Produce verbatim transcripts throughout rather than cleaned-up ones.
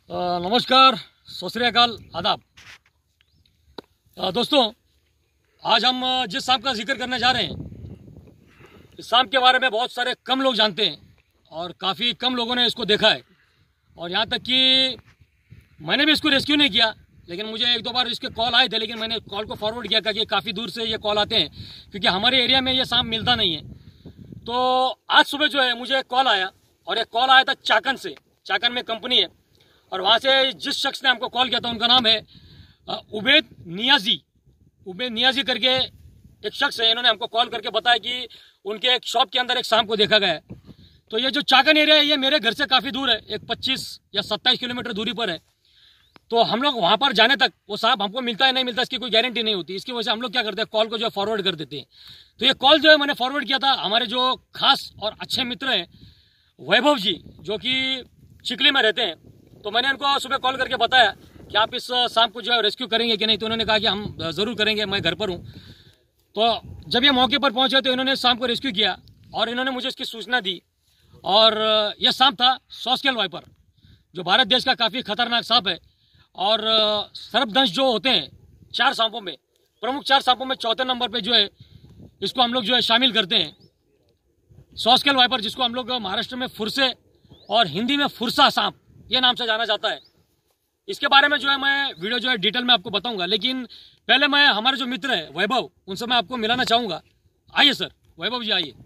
नमस्कार, सत श्री अकाल, आदाब। दोस्तों, आज हम जिस सांप का जिक्र करने जा रहे हैं, इस सांप के बारे में बहुत सारे कम लोग जानते हैं और काफ़ी कम लोगों ने इसको देखा है। और यहाँ तक कि मैंने भी इसको रेस्क्यू नहीं किया, लेकिन मुझे एक दो बार इसके कॉल आए थे, लेकिन मैंने कॉल को फॉरवर्ड किया कि काफ़ी दूर से ये कॉल आते हैं, क्योंकि हमारे एरिया में ये सांप मिलता नहीं है। तो आज सुबह जो है मुझे एक कॉल आया, और एक कॉल आया था चाकन से। चाकन में कंपनी है, और वहाँ से जिस शख्स ने हमको कॉल किया था उनका नाम है उबैद नियाजी। उबैद नियाजी करके एक शख्स है, इन्होंने हमको कॉल करके बताया कि उनके एक शॉप के अंदर एक सांप को देखा गया है। तो ये जो चाकन एरिया है, ये मेरे घर से काफ़ी दूर है, एक पच्चीस या सत्ताईस किलोमीटर दूरी पर है। तो हम लोग वहाँ पर जाने तक वो सांप हमको मिलता है नहीं मिलता, इसकी कोई गारंटी नहीं होती। इसकी वजह से हम लोग क्या करते हैं, कॉल को जो है फॉरवर्ड कर देते हैं। तो ये कॉल जो है मैंने फॉरवर्ड किया था हमारे जो खास और अच्छे मित्र हैं वैभव जी, जो कि चिखली में रहते हैं। तो मैंने उनको सुबह कॉल करके बताया कि आप इस सांप को जो है रेस्क्यू करेंगे कि नहीं। तो उन्होंने कहा कि हम ज़रूर करेंगे, मैं घर पर हूँ। तो जब ये मौके पर पहुँचे तो इन्होंने सांप को रेस्क्यू किया, और इन्होंने मुझे इसकी सूचना दी। और यह सांप था सॉस्केल वाइपर, जो भारत देश का काफ़ी खतरनाक सांप है। और सर्पदंश जो होते हैं चार सांपों में, प्रमुख चार सांपों में चौथे नंबर पे जो है इसको हम लोग जो है शामिल करते हैं सॉस्केल वाइपर, जिसको हम लोग महाराष्ट्र में फुरसे और हिंदी में फुरसा सांप ये नाम से जाना जाता है। इसके बारे में जो है मैं वीडियो जो है डिटेल में आपको बताऊंगा, लेकिन पहले मैं हमारे जो मित्र है वैभव, उनसे मैं आपको मिलाना चाहूँगा। आइए सर, वैभव जी आइए।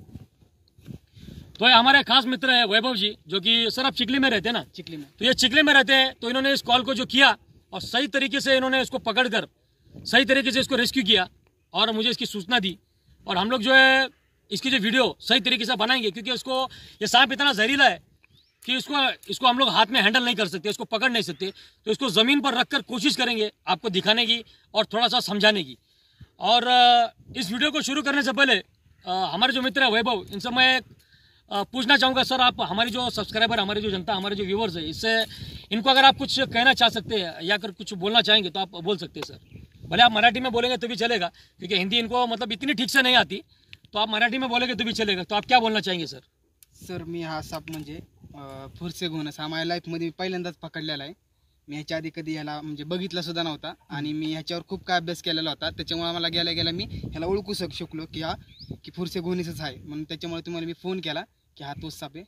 तो ये हमारे खास मित्र है वैभव जी, जो कि सर आप चिखली में रहते हैं ना? चिखली में। तो ये चिखली में रहते हैं। तो इन्होंने इस कॉल को जो किया और सही तरीके से इन्होंने इसको पकड़कर सही तरीके से इसको रेस्क्यू किया और मुझे इसकी सूचना दी। और हम लोग जो है इसकी जो वीडियो सही तरीके से बनाएंगे, क्योंकि इसको ये सांप इतना जहरीला है कि इसको इसको हम लोग हाथ में हैंडल नहीं कर सकते, इसको पकड़ नहीं सकते। तो इसको ज़मीन पर रखकर कोशिश करेंगे आपको दिखाने की और थोड़ा सा समझाने की। और इस वीडियो को शुरू करने से पहले हमारे जो मित्र है वैभव, इनसे मैं पूछना चाहूँगा, सर आप हमारी जो सब्सक्राइबर, हमारी जो जनता, हमारे जो व्यूवर्स है, इससे इनको अगर आप कुछ कहना चाह सकते हैं या अगर कुछ बोलना चाहेंगे तो आप बोल सकते हैं सर। भले आप मराठी में बोलेंगे तो भी चलेगा, क्योंकि हिंदी इनको मतलब इतनी ठीक से नहीं आती। तो आप मराठी में बोलेंगे तो भी चलेगा। तो आप क्या बोलना चाहेंगे सर? सर मी हा साप म्हणजे फुरसे घोणस हा माझ्या लाईफमध्ये पहिल्यांदाच पकडलेला आहे। मी ह्याच्या आधी कधी ह्याला म्हणजे बघितला सुद्धा नव्हता, आणि मी ह्याच्यावर खूप काय अभ्यास केलेला होता। त्याच्यामुळे मला गेल्या गेल्या मी ह्याला ओळखू शक शकलो की हा की फुरसे घोणीसच आहे, म्हणून त्याच्यामुळे तुम्हाला मी फोन केला कि हाँ तोच सांप है।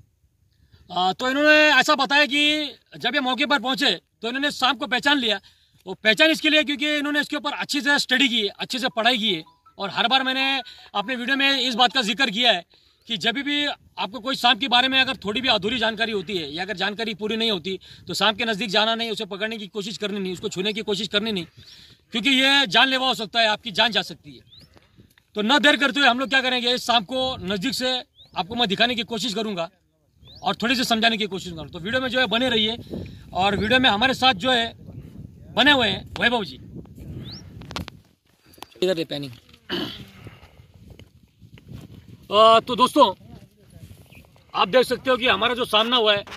तो इन्होंने ऐसा बताया कि जब ये मौके पर पहुंचे तो इन्होंने सांप को पहचान लिया। वो पहचान इसके लिए क्योंकि इन्होंने इसके ऊपर अच्छी से स्टडी की है, अच्छे से पढ़ाई की है। और हर बार मैंने अपने वीडियो में इस बात का जिक्र किया है कि जब भी आपको कोई सांप के बारे में अगर थोड़ी भी अधूरी जानकारी होती है या अगर जानकारी पूरी नहीं होती, तो सांप के नज़दीक जाना नहीं, उसे पकड़ने की कोशिश करनी नहीं, उसको छूने की कोशिश करनी नहीं, क्योंकि ये जानलेवा हो सकता है, आपकी जान जा सकती है। तो न देर करते हुए हम लोग क्या करेंगे, इस सांप को नज़दीक से आपको मैं दिखाने की कोशिश करूंगा और थोड़ी सी समझाने की कोशिश करूंगा। तो वीडियो में जो है बने रहिए, और वीडियो में हमारे साथ जो है बने हुए हैं वैभव जी। इधर पैनिंग। तो दोस्तों आप देख सकते हो कि हमारा जो सामना हुआ है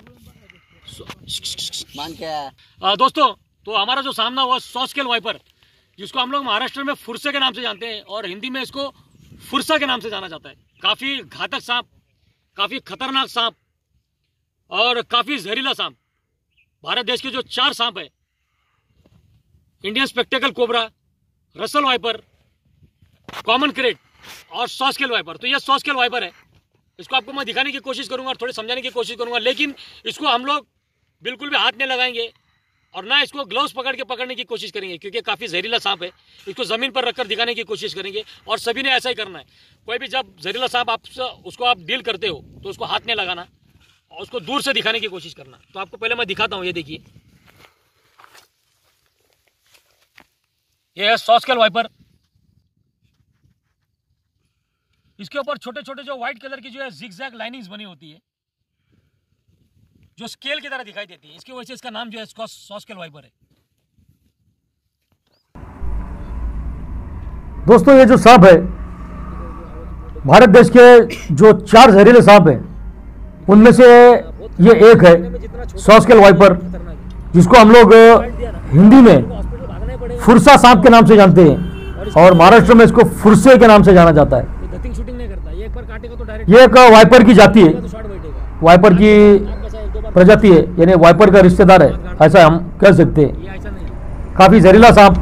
मान क्या आ, दोस्तों तो हमारा जो सामना हुआ सॉस्केल वाइपर, जिसको हम लोग महाराष्ट्र में फुरसे के नाम से जानते हैं और हिंदी में इसको फुरसा के नाम से जाना जाता है। काफ़ी घातक सांप, काफ़ी खतरनाक सांप और काफ़ी जहरीला सांप। भारत देश के जो चार सांप है, Indian spectacled cobra, Russell viper, common krait और सॉस्केल वाइपर। तो यह सॉस्केल वाइपर है। इसको आपको मैं दिखाने की कोशिश करूंगा और थोड़ी समझाने की कोशिश करूंगा, लेकिन इसको हम लोग बिल्कुल भी हाथ नहीं लगाएंगे और ना इसको ग्लव्स पकड़ के पकड़ने की कोशिश करेंगे, क्योंकि काफ़ी जहरीला सांप है। इसको ज़मीन पर रखकर दिखाने की कोशिश करेंगे, और सभी ने ऐसा ही करना है। कोई भी जब जहरीला सांप आप उसको आप डील करते हो तो उसको हाथ नहीं लगाना और उसको दूर से दिखाने की कोशिश करना। तो आपको पहले मैं दिखाता हूँ, ये देखिए, ये है सॉस्केल वाइपर। इसके ऊपर छोटे छोटे जो व्हाइट कलर की जो है जिगजैग लाइनिंग्स बनी होती है, जो स्केल की तरह दिखाई देती है। इसकी वजह से इसका नाम जो है सॉस्केल वाइपर है। दोस्तों ये जो सांप है, भारत देश के जो चार जहरीले सांप हैं उनमें से ये एक है सॉस्केल वाइपर, जिसको हम लोग हिंदी में फुरसा सांप के नाम से जानते हैं और महाराष्ट्र में इसको फुरसे के नाम से जाना जाता है। ये एक वाइपर की जाति है। वाइपर की प्रजाति है, यानी वाइपर का रिश्तेदार है, ऐसा हम कह सकते हैं। ये ऐसा नहीं है। काफ़ी जहरीला सांप।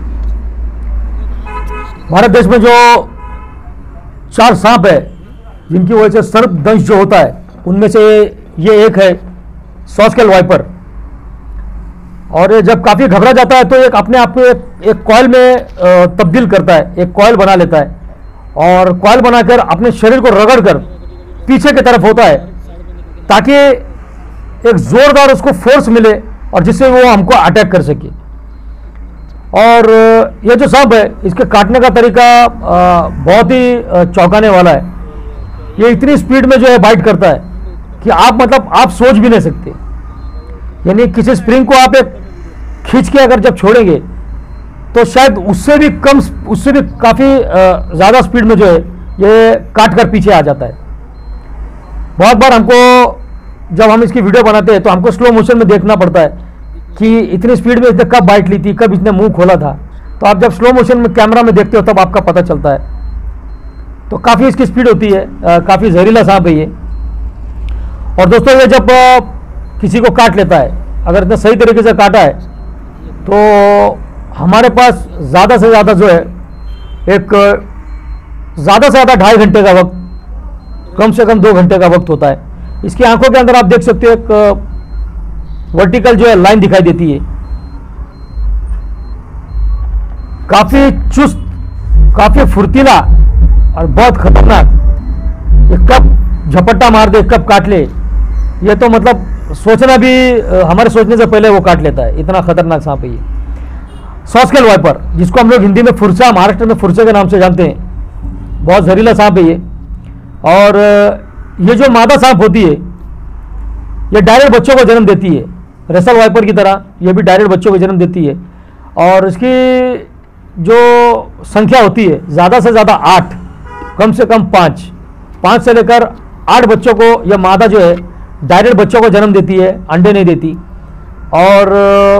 भारत देश में जो चार सांप है जिनकी वजह से सर्पदंश जो होता है, उनमें से ये एक है सॉस्केल वाइपर। और ये जब काफ़ी घबरा जाता है तो एक अपने आप को एक, एक कॉइल में अ, तब्दील करता है, एक कॉइल बना लेता है और कॉइल बनाकर अपने शरीर को रगड़कर पीछे की तरफ होता है ताकि एक जोरदार उसको फोर्स मिले और जिससे वो हमको अटैक कर सके। और अ, ये जो सांप है इसके काटने का तरीका अ, बहुत ही अ, चौंकाने वाला है। ये इतनी स्पीड में जो है बाइट करता है कि आप मतलब आप सोच भी नहीं सकते। यानी किसी स्प्रिंग को आप एक खींच के अगर जब छोड़ेंगे तो शायद उससे भी कम, उससे भी काफ़ी ज़्यादा स्पीड में जो है ये काट कर पीछे आ जाता है। बहुत बार हमको जब हम इसकी वीडियो बनाते हैं तो हमको स्लो मोशन में देखना पड़ता है कि इतनी स्पीड में इसने कब बाइट ली थी, कब इसने मुंह खोला था। तो आप जब स्लो मोशन में कैमरा में देखते हो तब आपका पता चलता है। तो काफ़ी इसकी स्पीड होती है, काफ़ी जहरीला सांप है ये। और दोस्तों ये जब आ, किसी को काट लेता है, अगर इतना सही तरीके से काटा है तो हमारे पास ज़्यादा से ज़्यादा जो है एक ज़्यादा से ज़्यादा ढाई घंटे का वक्त, कम से कम दो घंटे का वक्त होता है। इसकी आंखों के अंदर आप देख सकते हो एक वर्टिकल जो है लाइन दिखाई देती है। काफ़ी चुस्त, काफ़ी फुर्तीला और बहुत खतरनाक। ये कब झपट्टा मार दे, कब काट ले, ये तो मतलब सोचना भी, हमारे सोचने से पहले वो काट लेता है। इतना खतरनाक सांप है ये सॉस्केल वाइपर, जिसको हम लोग हिंदी में फुरसा, महाराष्ट्र में फुरसे के नाम से जानते हैं। बहुत जहरीला सांप है ये। और ये जो मादा सांप होती है ये डायरेक्ट बच्चों को जन्म देती है, रेसल वाइपर की तरह ये भी डायरेक्ट बच्चों को जन्म देती है। और इसकी जो संख्या होती है ज़्यादा से ज़्यादा आठ, कम से कम पाँच पाँच से लेकर आठ बच्चों को यह मादा जो है डायरेक्ट बच्चों को जन्म देती है, अंडे नहीं देती। और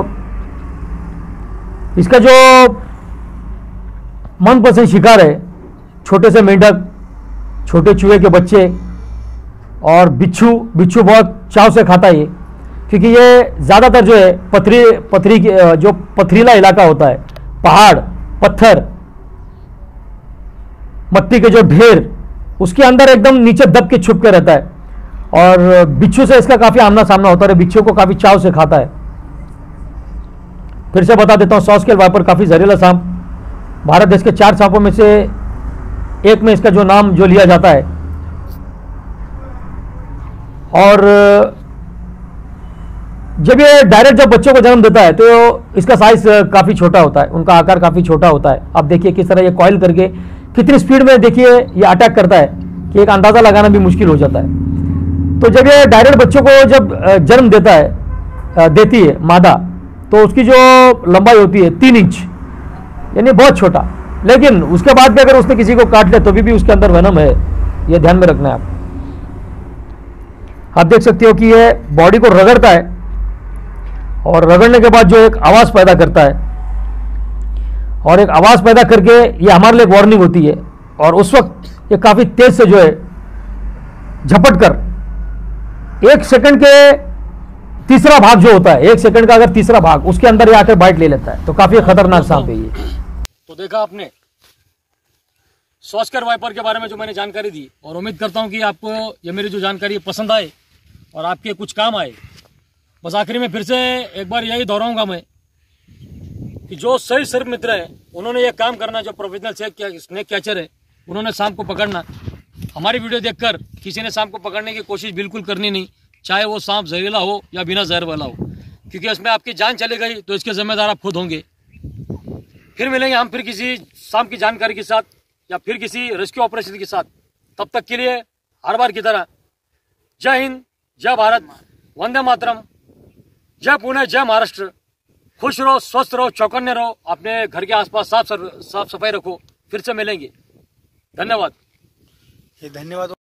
इसका जो मनपसंद शिकार है छोटे से मेंढक, छोटे चूहे के बच्चे और बिच्छू। बिच्छू बहुत चाव से खाता है ये, क्योंकि ये ज़्यादातर जो है पथरी पथरी जो पथरीला इलाका होता है, पहाड़, पत्थर, मट्टी के जो ढेर, उसके अंदर एकदम नीचे दब के छुप के रहता है। और बिच्छू से इसका काफ़ी आमना सामना होता है, बिच्छू को काफ़ी चाव से खाता है। फिर से बता देता हूँ, सॉस्केल वाइपर काफ़ी जहरीला सांप, भारत देश के चार सांपों में से एक में इसका जो नाम जो लिया जाता है। और जब ये डायरेक्ट जब बच्चों को जन्म देता है तो इसका साइज काफ़ी छोटा होता है, उनका आकार काफ़ी छोटा होता है। आप देखिए किस तरह ये कॉइल करके कितनी स्पीड में देखिए ये अटैक करता है कि एक अंदाज़ा लगाना भी मुश्किल हो जाता है। तो जब ये डायरेक्ट बच्चों को जब जन्म देता है, देती है मादा, तो उसकी जो लंबाई होती है तीन इंच, यानी बहुत छोटा। लेकिन उसके बाद भी अगर उसने किसी को काट लिया तो भी, भी उसके अंदर वेनम है, ये ध्यान में रखना है आप। आप देख सकते हो कि ये बॉडी को रगड़ता है और रगड़ने के बाद जो एक आवाज़ पैदा करता है, और एक आवाज़ पैदा करके ये हमारे लिए एक वार्निंग होती है। और उस वक्त ये काफ़ी तेज से जो है झपट कर एक सेकंड के तीसरा भाग जो होता है, एक सेकंड का अगर तीसरा भाग, उसके अंदर ये आकर बाइट ले लेता है। तो काफ़ी खतरनाक सांप है ये। तो देखा आपने सॉस्केल वाइपर के बारे में जो मैंने जानकारी दी, और उम्मीद करता हूं कि आपको ये मेरी जो जानकारी पसंद आए और आपके कुछ काम आए। बस आखिरी में फिर से एक बार यही दोहराऊंगा मैं कि जो सही सर्प मित्र है उन्होंने ये काम करना, जो प्रोफेशनल स्नेक कैचर है उन्होंने सांप को पकड़ना। हमारी वीडियो देखकर किसी ने सांप को पकड़ने की कोशिश बिल्कुल करनी नहीं, चाहे वो सांप जहरीला हो या बिना जहर वाला हो, क्योंकि इसमें आपकी जान चली गई तो इसके जिम्मेदार आप खुद होंगे। फिर मिलेंगे हम फिर किसी सांप की जानकारी के साथ या फिर किसी रेस्क्यू ऑपरेशन के साथ। तब तक के लिए हर बार की तरह जय हिंद, जय भारत, वंदे मातरम, जय पुणे, जय महाराष्ट्र। खुश रहो, स्वस्थ रहो, चौकन्ने रहो, अपने घर के आसपास साफ साफ सफाई रखो। फिर से मिलेंगे। धन्यवाद। हे धन्यवाद।